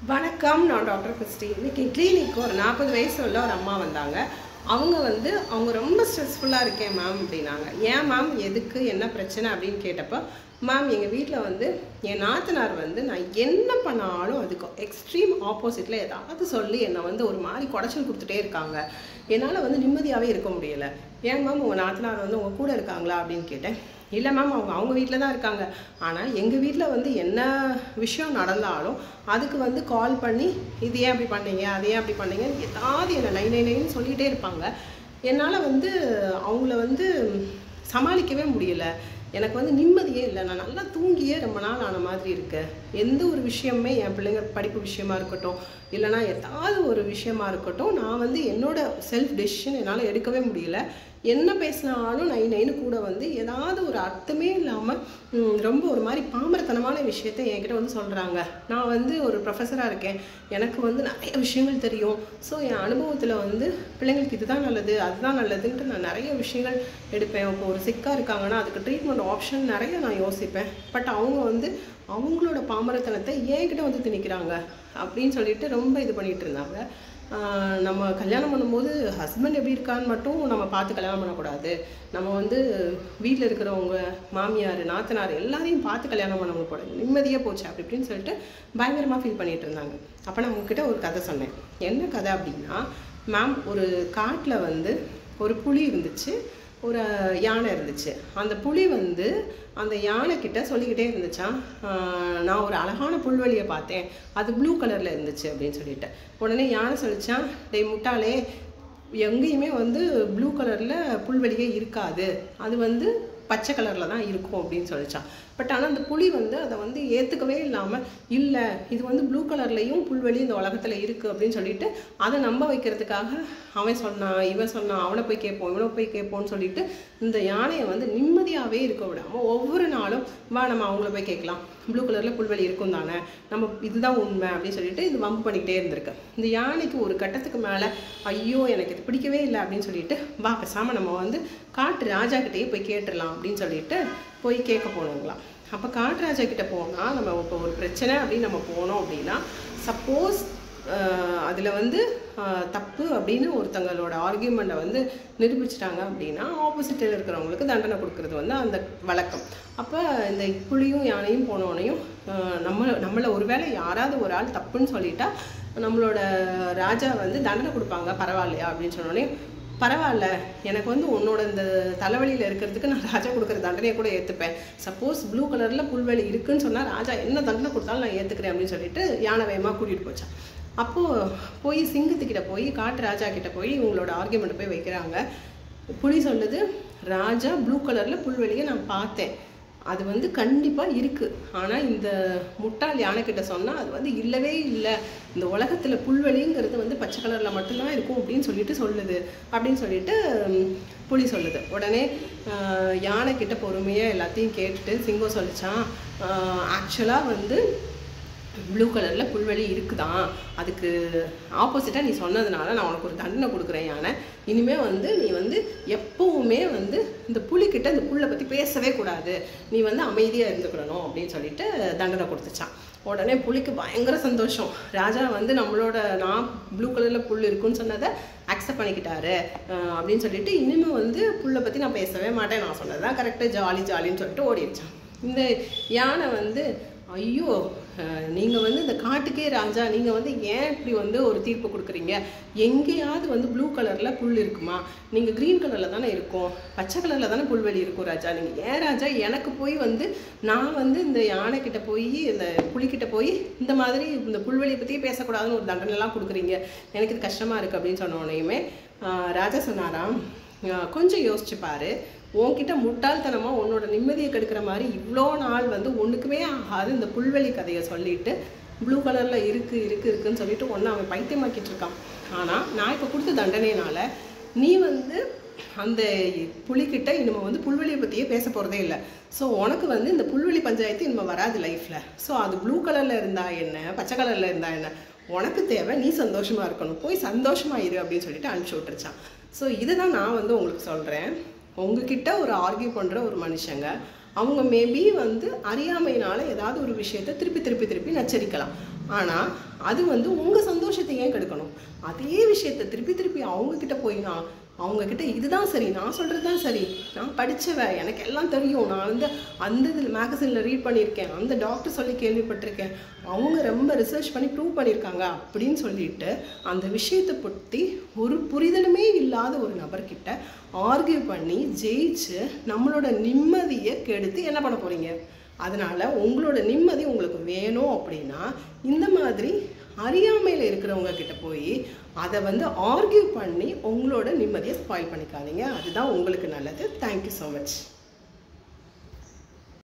வணக்கம். நான் doctor Christie. இன்னைக்கு கிளினிக்கு ஒரு 40 வயசு உள்ள ஒரு அம்மா வந்தாங்க. அவங்க ரொம்ப ஸ்ட்ரெஸ்ஃபுல்லாக இருக்கேன் மேம் அப்படின்னாங்க. ஏன் மேம், எதுக்கு, என்ன பிரச்சனை அப்படின்னு கேட்டப்போ, மேம் எங்கள் வீட்டில் என் நாத்தனார் நான் என்ன பண்ணாலும் அதுக்கு எக்ஸ்ட்ரீம் ஆப்போசிட்டில் ஏதாவது சொல்லி என்னை ஒரு மாதிரி குடைச்சல் கொடுத்துட்டே இருக்காங்க. என்னால் நிம்மதியாகவே இருக்க முடியலை. ஏன் மேம், உங்கள் நாத்தனார் உங்கள் கூட இருக்காங்களா அப்படின்னு கேட்டேன். இல்லை மேம், அவங்க வீட்டில் தான் இருக்காங்க. ஆனால் எங்கள் வீட்டில் என்ன விஷயம் நடந்தாலும் அதுக்கு கால் பண்ணி இது ஏன் அப்படி பண்ணீங்க, அது ஏன் அப்படி பண்ணீங்க, ஏதாவது என்னை நைன்னு சொல்லிகிட்டே இருப்பாங்க. என்னால் அவங்கள சமாளிக்கவே முடியல. எனக்கு நிம்மதியே இல்லை. நான் நல்லா தூங்கியே ரொம்ப நாள் ஆன மாதிரி இருக்கு. எந்த ஒரு விஷயமே, என் பிள்ளைங்க படிப்பு விஷயமா இருக்கட்டும், இல்லைனா ஏதாவது ஒரு விஷயமா இருக்கட்டும், நான் என்னோட செல்ஃப் டெசிஷன் என்னால் எடுக்கவே முடியல. என்ன பேசினாலும் நைன்னு கூட ஏதாவது ஒரு அர்த்தமே இல்லாமல் ரொம்ப ஒரு மாதிரி பாமரத்தனமான விஷயத்த என்கிட்ட சொல்கிறாங்க. நான் ஒரு ப்ரொஃபஸராக இருக்கேன். எனக்கு நிறைய விஷயங்கள் தெரியும். ஸோ என் அனுபவத்தில் பிள்ளைங்களுக்கு இதுதான் நல்லது, அதுதான் நல்லதுன்ட்டு நான் நிறைய விஷயங்கள் எடுப்பேன். இப்போ ஒரு சிக்காக இருக்காங்கன்னா அதுக்கு ட்ரீட்மெண்ட் ஆப்ஷன் நிறைய நான் யோசிப்பேன். பட் அவங்க அவங்களோட பாமரத்தனத்தை என்கிட்ட திணிக்கிறாங்க அப்படின்னு சொல்லிட்டு ரொம்ப இது பண்ணிகிட்டு இருந்தாங்க. நம்ம கல்யாணம் பண்ணும்போது ஹஸ்பண்ட் எப்படி இருக்கான்னு மட்டும் நம்ம பார்த்து கல்யாணம் பண்ணக்கூடாது. நம்ம வீட்டில் இருக்கிறவங்க, மாமியார், நாத்தனார் எல்லாரையும் பார்த்து கல்யாணம் பண்ண கூட நிம்மதியாக போச்சு அப்படி இப்படின்னு சொல்லிட்டு பயங்கரமாக ஃபீல் பண்ணிகிட்டு இருந்தாங்க. அப்போ நான் உங்ககிட்ட ஒரு கதை சொன்னேன். என்ன கதை அப்படின்னா, மேம், ஒரு காட்டில் ஒரு புலி இருந்துச்சு, ஒரு யானை இருந்துச்சு. அந்த புலி அந்த யானைக்கிட்ட சொல்லிக்கிட்டே இருந்துச்சான், நான் ஒரு அழகான புல்வெளியை பார்த்தேன், அது ப்ளூ கலரில் இருந்துச்சு அப்படின்னு சொல்லிட்டு. உடனே யானை சொல்லிச்சான், டேய் முட்டாளே, எங்கேயுமே ப்ளூ கலரில் புல்வெளியே இருக்காது, அது பச்சை கலரில் தான் இருக்கும் அப்படின்னு சொல்லிச்சான். பட் ஆனால் அந்த புலி அதை ஏற்றுக்கவே இல்லாமல், இல்லை இது ப்ளூ கலர்லேயும் புல்வெளி இந்த உலகத்தில் இருக்குது அப்படின்னு சொல்லிட்டு அதை நம்ப வைக்கிறதுக்காக அவன் சொன்னான், இவன் சொன்னான், அவனை போய் கேட்போம், இவனை போய் கேட்போன்னு சொல்லிட்டு இந்த யானையை நிம்மதியாகவே இருக்க விடாமல் ஒவ்வொரு நாளும், வா நம்ம அவங்கள போய் கேட்கலாம், ப்ளூ கலரில் புல்வெளி இருக்கும் தானே, நம்ம இதுதான் உண்மை அப்படின்னு சொல்லிட்டு இது வம்பு பண்ணிக்கிட்டே இருந்திருக்கு. இந்த யானைக்கு ஒரு கட்டத்துக்கு மேலே, ஐயோ எனக்கு இது பிடிக்கவே இல்லை அப்படின்னு சொல்லிட்டு, வா பேசாமல் நம்ம காட்டு ராஜாக்கிட்டேயே போய் கேட்டுடலாம் அப்படின்னு சொல்லிட்டு போய் கேட்க போனோங்களாம். அப்போ காட்டுராஜா கிட்ட போனால், நம்ம இப்போ ஒரு பிரச்சனை அப்படின்னு நம்ம போனோம் அப்படின்னா, சப்போஸ் அதில் தப்பு அப்படின்னு ஒருத்தங்களோட ஆர்கியூமெண்ட்டை நிரூபிச்சிட்டாங்க அப்படின்னா ஆப்போசிட்டில் இருக்கிறவங்களுக்கு தண்டனை கொடுக்கறது அந்த வழக்கம். அப்போ இந்த புலியும் யானையும் போனோடனையும் நம்மளை ஒருவேளை யாராவது ஒரு ஆள் தப்புன்னு சொல்லிட்டா நம்மளோட ராஜா தண்டனை கொடுப்பாங்க, பரவாயில்லையா அப்படின்னு சொன்னோடனே, பரவாயில்ல, எனக்கு உன்னோட இந்த தலைவலியில் இருக்கிறதுக்கு நான் ராஜா கொடுக்குற தண்டனையை கூட ஏற்றுப்பேன். சப்போஸ் ப்ளூ கலரில் புல்வெளி இருக்குன்னு சொன்னால் ராஜா என்ன தண்டனை கொடுத்தாலும் நான் ஏற்றுக்கிறேன் அப்படின்னு சொல்லிட்டு யானை வேகமாக கூட்டிகிட்டு போச்சான். அப்போது போய் சிங்கத்துக்கிட்ட போய், காட்டு ராஜா கிட்ட போய் இவங்களோட ஆர்கியூமெண்ட் போய் வைக்கிறாங்க. புலி சொல்லுது, ராஜா ப்ளூ கலரில் புல்வெளியை நான் பார்த்தேன், அது கண்டிப்பாக இருக்குது. ஆனால் இந்த முட்டாள் யானைக்கிட்ட சொன்னால் அது இல்லவே இல்லை, இந்த உலகத்தில் புல்வெளிங்கிறது பச்சை கலரில் மட்டும்தான் இருக்கும் அப்படின்னு சொல்லிட்டு சொல்லுது அப்படின்னு சொல்லிட்டு புலி சொல்லுது. உடனே யானைக்கிட்ட பொறுமையாக எல்லாத்தையும் கேட்டுட்டு சிங்கம் சொல்லிச்சான், ஆக்சுவலாக ப்ளூ கலரில் புல்வெளி இருக்குதான், அதுக்கு ஆப்போசிட்டாக நீ சொன்னதுனால நான் உனக்கு ஒரு தண்டனை கொடுக்குறேன் யானை. இனிமேல் நீ எப்போவுமே இந்த புலிக்கிட்ட இந்த புல்லை பற்றி பேசவே கூடாது, நீ அமைதியாக இருந்துக்கிடணும் அப்படின்னு சொல்லிட்டு தண்டனை கொடுத்துச்சான். உடனே புலிக்கு பயங்கர சந்தோஷம். ராஜா நம்மளோட நான் ப்ளூ கலரில் புல் இருக்குன்னு சொன்னதை அக்செப்ட் பண்ணிக்கிட்டாரு அப்படின்னு சொல்லிட்டு, இனிமேல் புல்லை பற்றி நான் பேசவே மாட்டேன், நான் சொன்னதான் கரெக்டாக, ஜாலின்னு சொல்லிட்டு ஓடிடுச்சான். இந்த யானை ஐயோ, நீங்கள் இந்த காட்டுக்கே ராஜா, நீங்கள் ஏன் இப்படி ஒரு தீர்ப்பு கொடுக்குறீங்க, எங்கேயாவது ப்ளூ கலரில் புல் இருக்குமா, நீங்கள் க்ரீன் கலரில் தானே இருக்கும், பச்சை கலரில் தானே புல்வெளி இருக்கும் ராஜா, நீங்கள் ஏன் ராஜா எனக்கு போய் நான் இந்த யானைக்கிட்ட போய் இந்த புலிக்கிட்ட போய் இந்த மாதிரி இந்த புல்வெளியை பற்றியே பேசக்கூடாதுன்னு ஒரு தண்டனைலாம் கொடுக்குறீங்க, எனக்கு இது கஷ்டமாக இருக்குது அப்படின்னு சொன்னோடனேயுமே ராஜா சொன்னாராம், கொஞ்சம் யோசிச்சு பாரு, உன்கிட்ட முட்டாள்தனமாக உன்னோட நிம்மதியை கெடுக்கிற மாதிரி இவ்வளோ நாள் ஒன்றுக்குமே ஆகாது இந்த புல்வெளி கதையை சொல்லிட்டு ப்ளூ கலரில் இருக்குன்னு சொல்லிட்டு ஒன்று அவன் பைத்தியமாக்கிட்டு இருக்கான். ஆனால் நான் இப்போ கொடுத்த தண்டனையினால நீ அந்த புலிக்கிட்ட இனிமேல் புல்வெளியை பற்றியே பேச போகிறதே இல்லை. ஸோ உனக்கு இந்த புல்வெளி பஞ்சாயத்து இனிமேல் வராது லைஃப்பில். ஸோ அது ப்ளூ கலரில் இருந்தா என்ன, பச்சை கலரில் இருந்தா என்ன, உனக்கு தேவை நீ சந்தோஷமாக இருக்கணும், போய் சந்தோஷமாக இரு அப்படின்னு சொல்லிட்டு அனுப்பிச்சி விட்டுருச்சான். ஸோ இதை தான் நான் உங்களுக்கு சொல்கிறேன். உங்ககிட்ட ஒரு ஆர்கியூ பண்ணுற ஒரு மனுஷங்க அவங்க மேபி அறியாமையினால ஏதாவது ஒரு விஷயத்தை திருப்பி நச்சரிக்கலாம். ஆனால் அது வந்து உங்கள் சந்தோஷத்தை ஏன் கெடுக்கணும்? அதே விஷயத்தை திருப்பி திருப்பி அவங்கக்கிட்ட போய் நான் அவங்கக்கிட்ட இதுதான் சரி, நான் சொல்கிறது தான் சரி, நான் படித்தவ, எனக்கு எல்லாம் தெரியும், நான் வந்து அந்த இதில் மேகசினில் ரீட் பண்ணியிருக்கேன், அந்த டாக்டர் சொல்லி கேள்விப்பட்டிருக்கேன், அவங்க ரொம்ப ரிசர்ச் பண்ணி ப்ரூவ் பண்ணியிருக்காங்க அப்படின்னு சொல்லிட்டு அந்த விஷயத்தை பற்றி ஒரு புரிதலுமே இல்லாத ஒரு நபர்கிட்ட ஆர்கியூ பண்ணி ஜெயிச்சு நம்மளோட நிம்மதியை கெடுத்து என்ன பண்ண போகிறீங்க? அதனால் உங்களோட நிம்மதி உங்களுக்கு வேணும் அப்படின்னா இந்த மாதிரி அறியாமையில் இருக்கிறவங்க கிட்ட போய் அதை வந்து ஆர்கியூ பண்ணி உங்களோட நிம்மதியை ஸ்பாயில் பண்ணிக்காதீங்க. அதுதான் உங்களுக்கு நல்லது. Thank you so much.